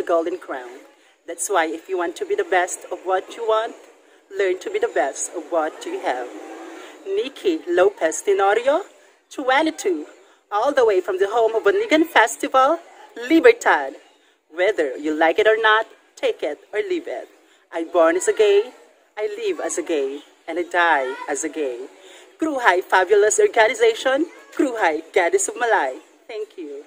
a golden crown. That's why if you want to be the best of what you want, learn to be the best of what you have. Nikki Lopez Tenorio, 22, all the way from the home of Bonigan Festival, Libertad. Whether you like it or not, take it or leave it. I born as a gay, I live as a gay, and I die as a gay. Kruhay Fabulous Organization, Kruhay Goddess of Malay. Thank you.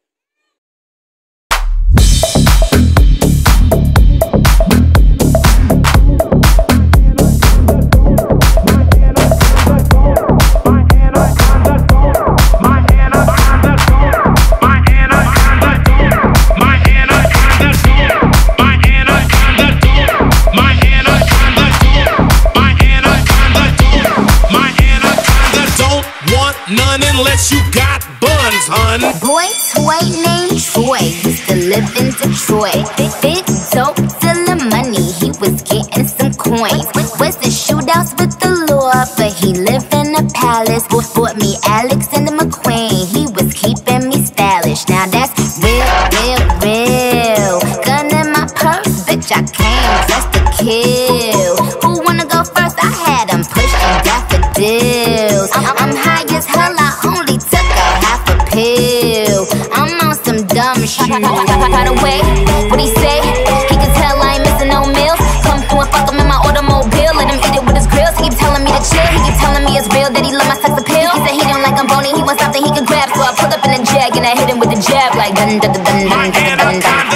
None unless you got buns, hun. Boy toy named Troy used to live in Detroit. Big dope, stealing money, he was getting some coins. Was the shootouts with the law, but he lived in a palace. Bought me Alexander McQueen, he was keeping me stylish. Now that's real, real, real. Gun in my purse, bitch, I came just to kill. Who wanna go first? I had him pushing daffodils. I'm high as hell, I only took a half a pill. I'm on some dumb shit. By the way, what he say? He can tell I ain't missing no meals. Come through and fuck him in my automobile. Let him eat it with his grills. He keep telling me to chill. He keep telling me it's real that he love my sex appeal. He said he don't like I'm bony. He wants something he can grab. So I pull up in a jag and I hit him with a jab like dun dun dun dun dun dun dun.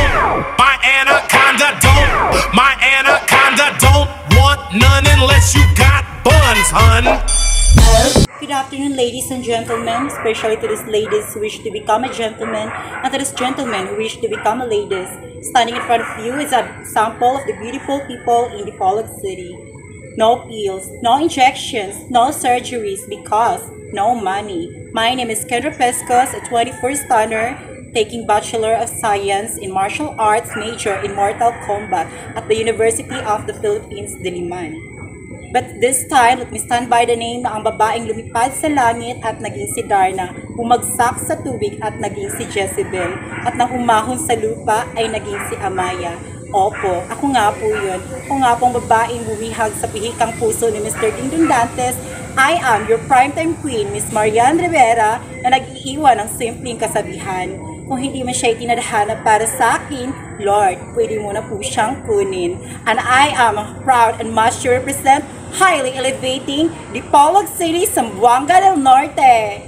My anaconda don't. My anaconda don't want none unless you got buns, hun. Good afternoon, ladies and gentlemen, especially to these ladies who wish to become a gentleman and to these gentlemen who wish to become a ladies. Standing in front of you is a sample of the beautiful people in Dipolog City. No pills, no injections, no surgeries because no money. My name is Kendra Pescos, a 24th stunner, taking Bachelor of Science in Martial Arts major in Mortal Kombat at the University of the Philippines, Diliman. But this time, let me stand by the name na ang babaeng lumipad sa langit at naging si Darna, bumagsak sa tubig at naging si Jezebel, at nang umahon sa lupa ay naging si Amaya. Opo, ako nga po yun. Ako nga pong babaeng bumihag sa pihikang puso ni Mr. Dingdong Dantes. I am your primetime queen, Miss Marian Rivera, na nag-iiwan ng simpleng kasabihan. Kung hindi man siya itinadhana para sa akin, Lord, pwede mo na po siyang kunin. And I am proud and much to represent highly elevating Dipolog City, Zamboanga del Norte.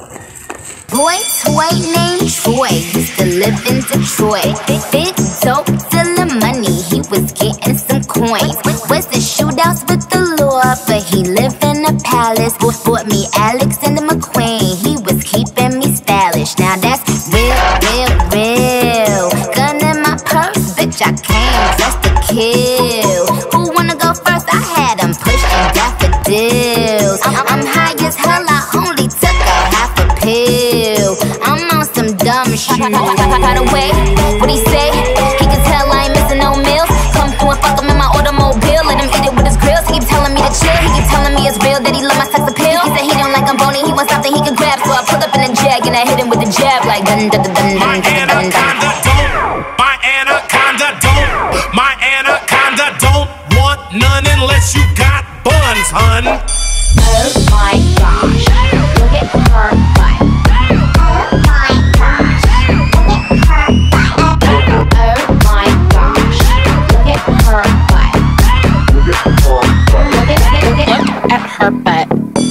Boy toy named Troy used to live in Detroit. Big dope, stealing money, he was getting some coins. Was the shootouts with the law, but he lived in a palace. Bought me Alexander McQueen, he was keeping me stylish. Now that's real, real, real. Gun in my purse, bitch, I came just to kill. Who wanna go first? I had him pushing daffodils. I'm high as hell, I only took a half a pill. I'm on some dumb shit. By the way, what he say? He can tell I ain't missing no meals. Come through and fuck him in my automobile. Let him eat it with his grills. He keep telling me to chill. He keep telling me it's real that he love my sex appeal. He said he don't like I'm bony. He wants something he can grab. So I pull up in a jag and I hit him with a jab like dun dun dun dun dun dun dun. My anaconda don't. My anaconda don't want none unless you got buns, hun. Oh my gosh, look at her butt. Oh my gosh, look at her butt. Oh my gosh, look at her butt. Look at her butt.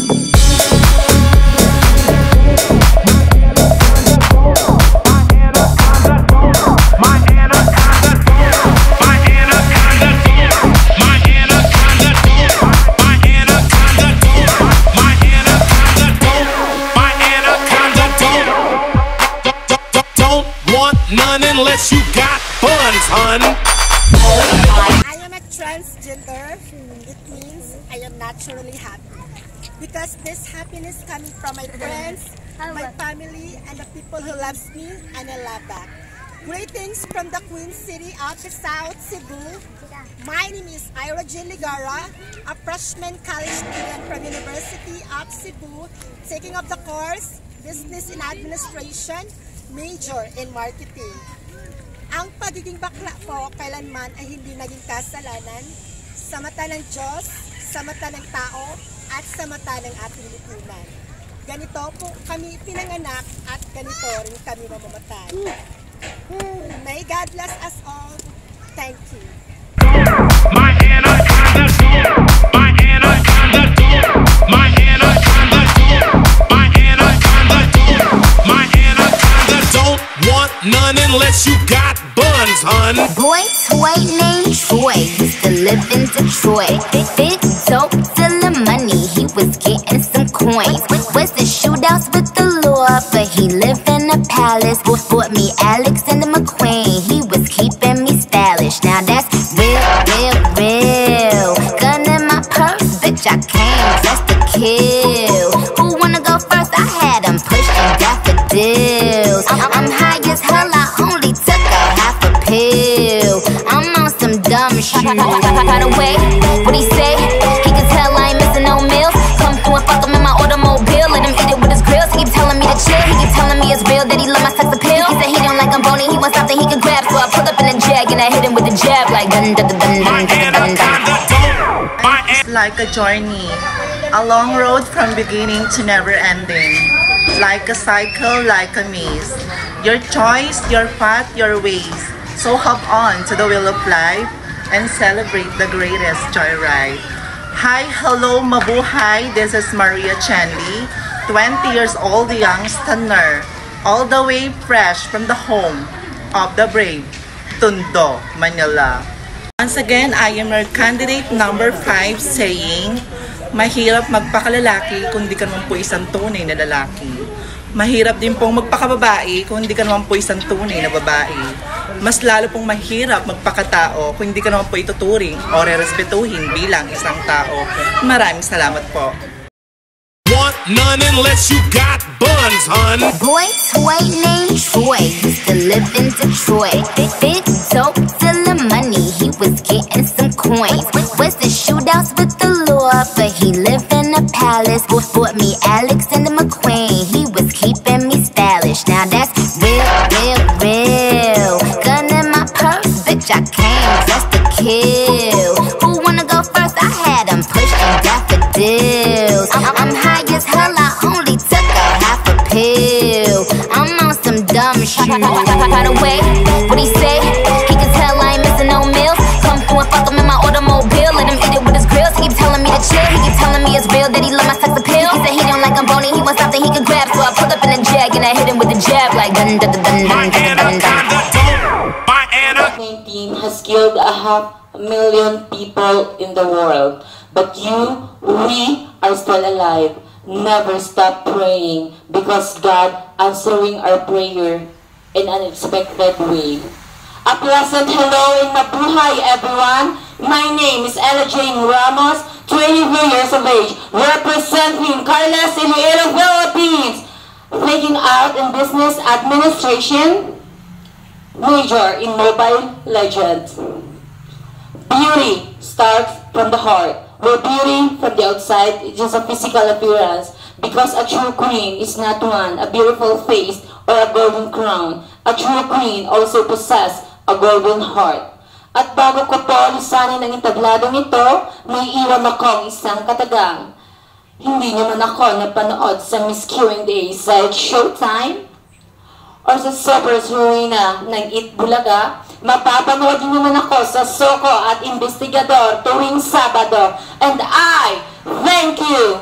None unless you got buns, hun. I am a transgender. It means I am naturally happy. Because this happiness coming from my friends, my family, and the people who loves me and I love back. Greetings from the Queen City of the South Cebu. My name is Ira Jean Ligara, a freshman college student from University of Cebu, taking up the course Business in Administration, major in marketing. Ang pagiging bakla ko kailanman ay hindi naging kasalanan sa mata ng Diyos, sa mata ng tao, at sa mata ng ating lipunan. Ganito po kami pinanganak at ganito rin kami mamamatay. May God bless us all. Thank you. My anaconda don't, my anaconda don't, my anaconda don't, my anaconda don't, my anaconda don't want none unless you got buns, hun. Boy toy named Troy used to live in Detroit. Big dope, selling money, he was getting some coins. Was the shootouts with the law, but he lived in a palace. Bought me Alexander McQueen, he was keeping me stylish. Now that's real. Gun in my purse, bitch, I came just to kill. Who wanna go first? I had them pushing daffodils. I'm high as hell, I only took a half a pill. I'm on some dumb shit. By the way, what he say? He can tell I ain't missing no meals. Come through and fuck him in my automobile. Let him eat it with his grills. He keep telling me to chill. He keep telling me it's real that he love my sex appeal. He said he don't like I'm bony. He wants something he can grab. So I pull up in a jag and I hit him with a jab like dun dun dun dun dun dun dun. It's like a journey, a long road from beginning to never ending. Like a cycle, like a maze. Your choice, your path, your ways. So hop on to the wheel of life and celebrate the greatest joyride. Hi, hello, mabuhay. This is Maria Chanley, 20 years old, young stunner, all the way fresh from the home of the brave, Tondo, Manila. Once again, I am your candidate number 5 saying, mahirap magpakalalaki kung di ka naman po isang tunay na lalaki. Mahirap din pong magpakababae kung hindi ka naman po isang tunay na babae. Mas lalo pong mahirap magpakatao kung hindi ka naman po ituturing o rerespetuhin bilang isang tao. Maraming salamat po. Want none unless you got buns, hun. Boy toy named Troy used to live in Detroit. Big dope, selling money, he was getting some coins. Was the shootouts with the law, but he lived in a palace. Bought me Alexander McQueen, he was keeping me stylish. Now that's real. Gun in my purse, bitch, I came just to kill. Who wanna go first? I had them pushing daffodils. I'm high as hell, I only took a half a pill. I'm on some dumb shit. By the way, what he say? He can tell I ain't missing no meals. Come through and fuck him in my automobile. Let him eat it with his grills. He keep telling me to chill. He keep telling me it's real that he love my sex appeal. He said he don't like I'm bony. He wants something he can grab. So I pull up in a jag and I hit him with a jab like dun dun dun dun dun dun dun. My anaconda 19 has killed 500,000 people in the world. But we are still alive. Never stop praying because God answering our prayer in an unexpected way. A pleasant hello and mabuhay everyone. My name is Ella Jane Ramos, 23 years of age, representing Carlos, Iloilo, Philippines. Taking out in business administration, major in Mobile Legends. Beauty starts from the heart. Where beauty from the outside is just a physical appearance, because a true queen is not one, a beautiful face or a golden crown. A true queen also possesses a golden heart. At bago ko po lisanin ang intabladong ito, may iwan akong isang katagang. Hindi naman ako napanood sa Miss Q&A sa Showtime or sa Super Ruina ng Itbulaga. Mapapanood din naman ako sa Soko at Investigador tuwing Sabado. And I thank you!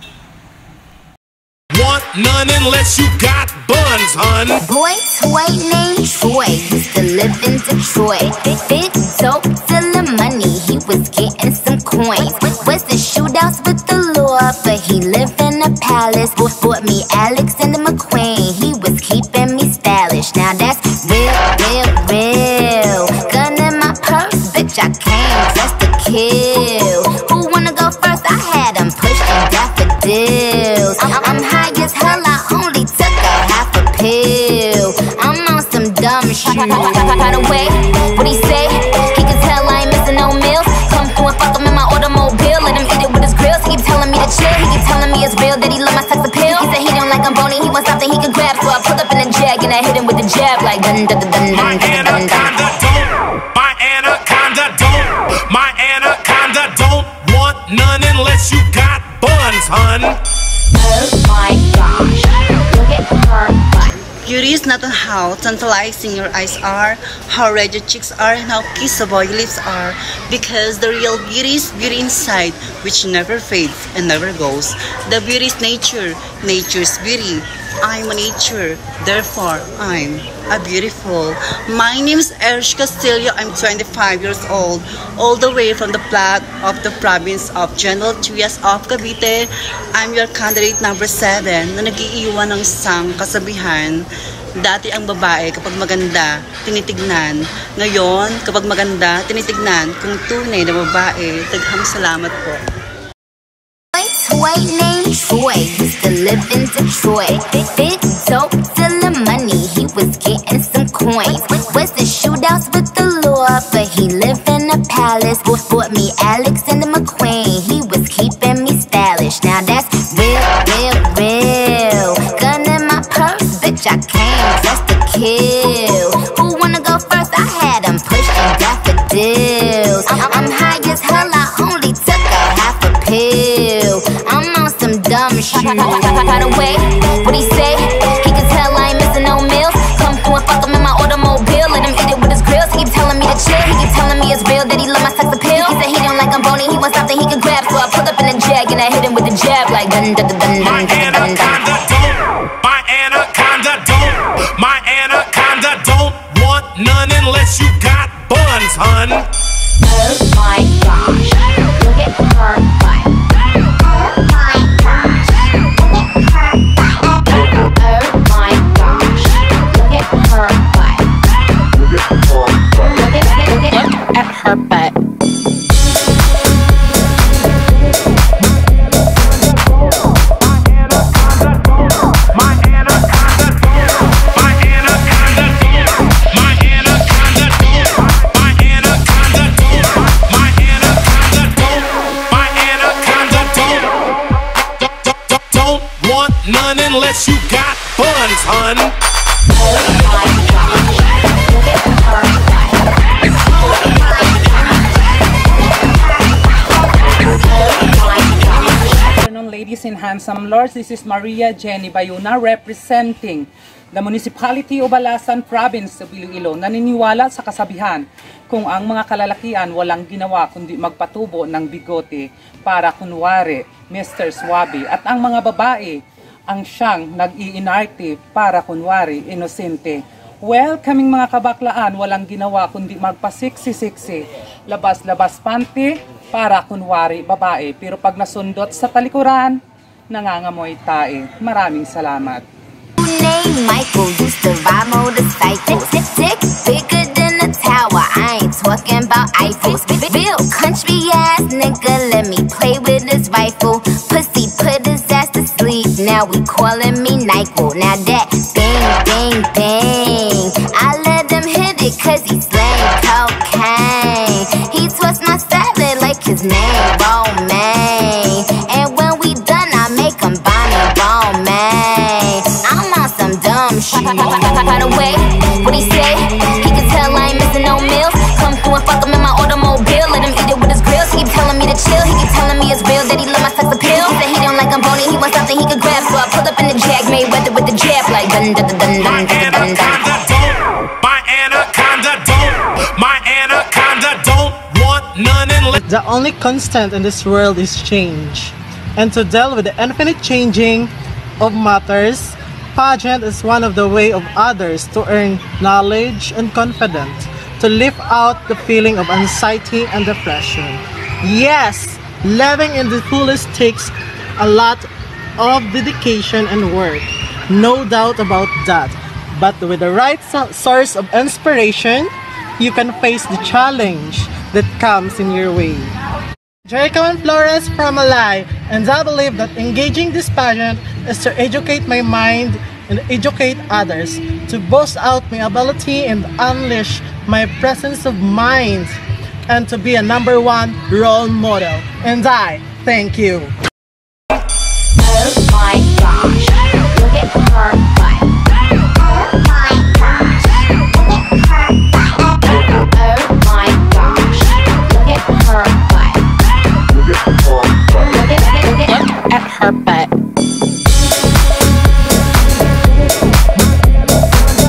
want none unless you got buns, hun. Boy toy named Troy used to live in Detroit. Big dope, selling money, he was getting some coins. Was the shootouts with the law, but he lived in a palace. Bought me Alexander McQueen, he was keeping me stylish. Now that's real. Gun in my purse, bitch, I came just to kill. Who wanna go first? I had them pushing daffodils. I'm high as hell, I only took a half a pill. I'm on some dumb shit. By the way, what he say? He can tell I ain't missing no meals. Come through and fuck him in my automobile. Let him eat it with his grills. He keep telling me to chill. He keep telling me it's real that he love my sex appeal. He said he don't like I'm bony. He wants something he can grab. So I pull up in a jag and I hit him with a jab like dun dun dun dun dun dun dun. not on how tantalizing your eyes are, how red your cheeks are, and how kissable your lips are, because the real beauty is beauty inside, which never fades and never goes. The beauty is nature, nature's beauty. I'm a nature, therefore I'm a beautiful. My name is Erish Castillo. I'm 25 years old, all the way from the plat of the province of General Trias of Cavite. I'm your candidate number 7 na nag-iiwan ng isang kasabihan. Dati ang babae kapag maganda, tinitignan. Ngayon, kapag maganda, tinitignan. Kung tunay na babae, daghang salamat po. White named Troy used to live in Detroit. Big dope, selling money, he was getting some coins. Was the shootouts with the law, but he lived in a palace. Bought me Alexander McQueen, he was keeping me stylish. Now that's real, real, real. Gun in my purse, bitch, I came just to kill. Who wanna go first? I had him pushing daffodils. I'm high as hell, I only took a half a pill. I'm on some dumb shit. By the way, what he say? He can tell I ain't missing no meals. Come through and fuck him in my automobile. Let him eat it with his grills. He keep telling me to chill. He keep telling me it's real that he love my sex appeal. He said he don't like I'm bony. He wants something he can grab. So I pull up in a jag and I hit him with the jab like dun dun dun dun dun dun dun. My anaconda don't. My anaconda don't want none unless you got buns, hun. Oh my gosh, look at her butt. Her butt. Don't want none unless you got buns, hun. Ladies and handsome lords, this is Maria Jenny Bayuna representing the Municipality of Balasan Province of Iloilo. Naniniwala sa kasabihan kung ang mga kalalakian walang ginawa kundi magpatubo ng bigote para kunwari Mr. Suabe, at ang mga babae ang siyang nag-iinarte para kunwari inosente. Well, kaming mga kabaklaan walang ginawa kundi magpasiksi-siksi, labas-labas panty para kunwari babae, pero pag nasundot sa talikuran, nangangamoy tae. Maraming salamat. Name Michael used to ride motorcycles. Dick bigger than a tower. I ain't talking about Eiffels. Real country ass nigga, let me play with his rifle. Pussy put his ass to sleep. Now we calling me Nyquil. Now that bang bang bang, I let him hit it 'cause he slang cocaine. He twists my salad like his name Romaine. And when we done, I make him buy me Romaine. I'm on some dumb shit. By the way, what he say? He can tell I ain't missing no meals. Come through and fuck him in my automobile. Let him eat it with his grills. He keep telling me to chill. He keep telling me it's real that he love my sex appeal. He said he don't like I'm bony. He wants something he can grab. So I pull up in the jag, made weather with the jab like dun dun dun dun dun dun dun. My anaconda don't. My anaconda don't want none unless. The only constant in this world is change. And to deal with the infinite changing of matters, Pageant is one of the way of others to earn knowledge and confidence, to lift out the feeling of anxiety and depression. Yes, living in the fullest takes a lot of dedication and work, no doubt about that. But with the right source of inspiration, you can face the challenge that comes in your way. Jericho and Flores from Malay, and I believe that engaging this pageant is to educate my mind and educate others, to boast out my ability and unleash my presence of mind, and to be a #1 role model. And I thank you. Oh my gosh, look at her butt. Oh my gosh, look at her butt. Oh my gosh, look at her butt. Look at her butt.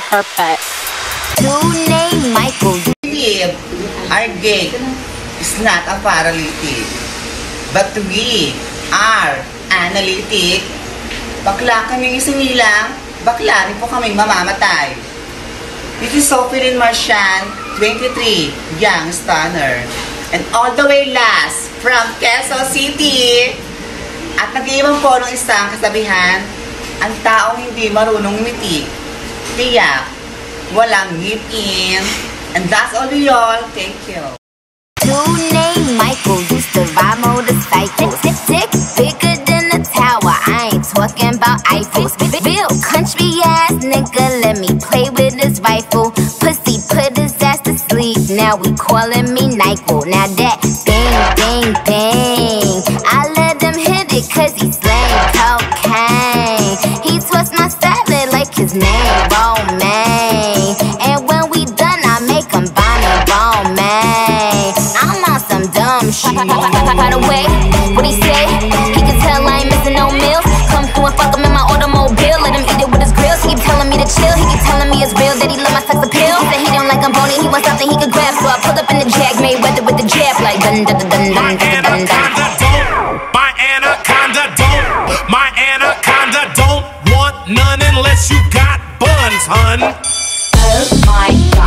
her pet. Dude named Michael. Believe our gate is not a paralytic, but we are analytic. Bakla kaming isinilang, bakla rin po kaming mamamatay. This is Sophie Martian, 23, young stunner. And all the way last from Quezon City. At nag-iwan po ng isang kasabihan, ang taong hindi marunong ngiti, tiyak, walang ngipin. And that's all we all. Thank you. Dude named Michael used to ride motorcycles. Dick bigger than a tower. I ain't talking about Eiffels. Real country ass nigga, let me play with his rifle. Pussy put his ass to sleep. Now we calling me Nyquil. Now that bang, bang, bang, I let him hit it 'cause he slang cocaine. He twists my salad like his name Romaine. And when we done, I make him buy me Romaine. I'm on some dumb shit. By the way, what he say? He can tell I ain't missing no meals. Come through and fuck him in my automobile. Let him eat it with his grills. He keep telling me to chill. He keep telling me it's real that he love my sex appeal. That he don't like I'm bony. He wants something he can grab. So I pull up in the Jag, made weather with the jab like dun dun dun dun dun dun dun. My anaconda don't. My anaconda don't want none unless you got buns, hun. Oh my God.